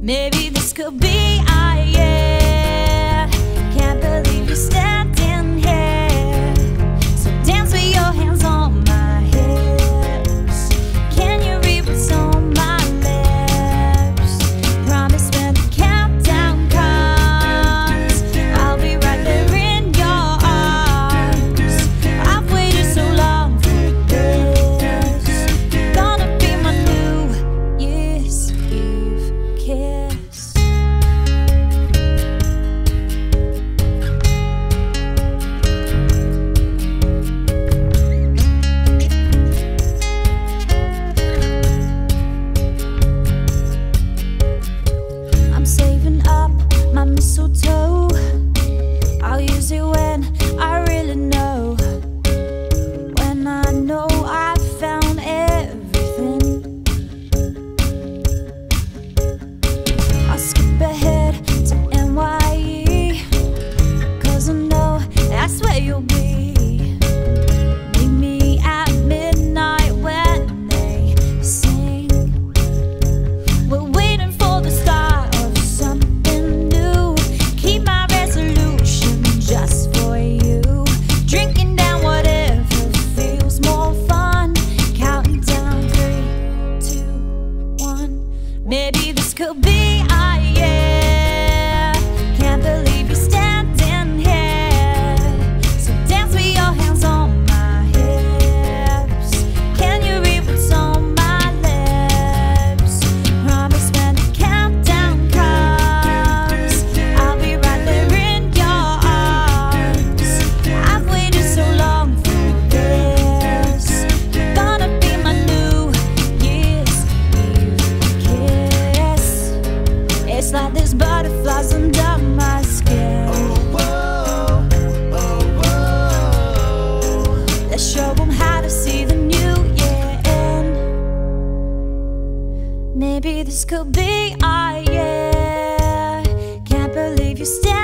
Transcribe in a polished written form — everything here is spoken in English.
Maybe this could be our year. Can't believe you're standing here. So dance with your hands on my hips. Can you read what's on my lips? Promise when the countdown comes, I'll be right there in your arms. I've waited so long for this. Gonna be my New Year's Eve kiss. I'm saving up my mistletoe. I'll use it when I really know. When I know I've found everything. I'll skip ahead to NYE, 'cause I know that's where you'll be. Meet me at midnight when they sing. We're waiting for the start of something new. Keep my resolution just for you. Drinking down whatever feels more fun. Counting down 3, 2, 1. Maybe this could be our year. Can't believe you're standing here. So dance with your hands on my hips. Can you read what's on my lips? Promise when the countdown comes, I'll be right there in your arms. I've waited so long for this. Gonna be my New Year's Eve kiss. It's like there's butterflies under my skin. Let's show 'em how to see the new year in. Maybe this could be our year. Can't believe you're standing